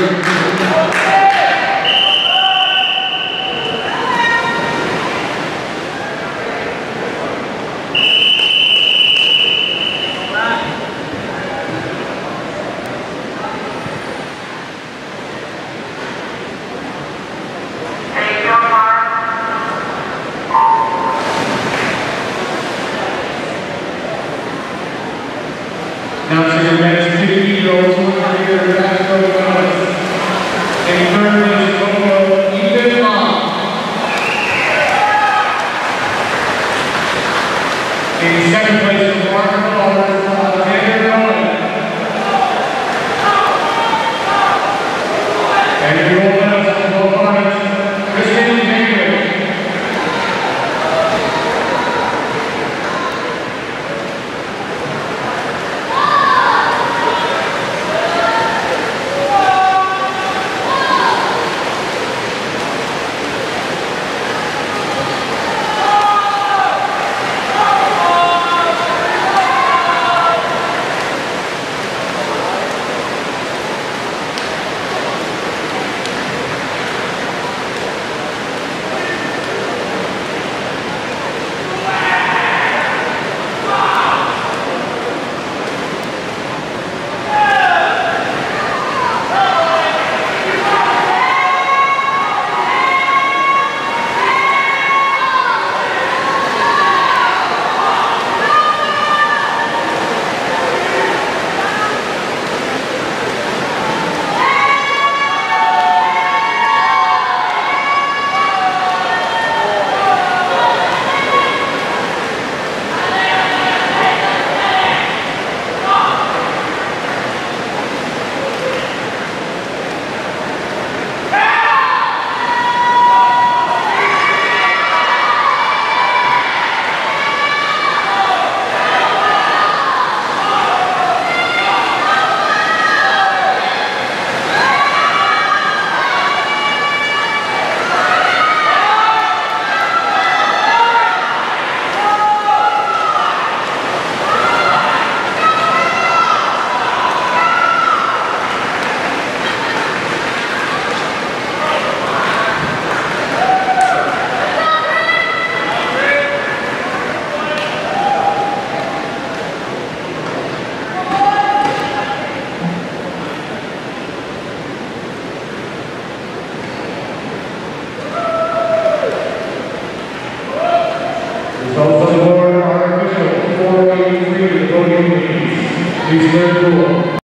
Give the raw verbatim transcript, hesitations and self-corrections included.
Now to your next fifty-year-olds who are here to national winners. In third place, Coco Ethan Long. In second place, Mark Flores, Alexander Nolan. And your winners of both parties, Kristen Baker. Results of the board are official. four eighty-three, the voting leads. Please clear the floor.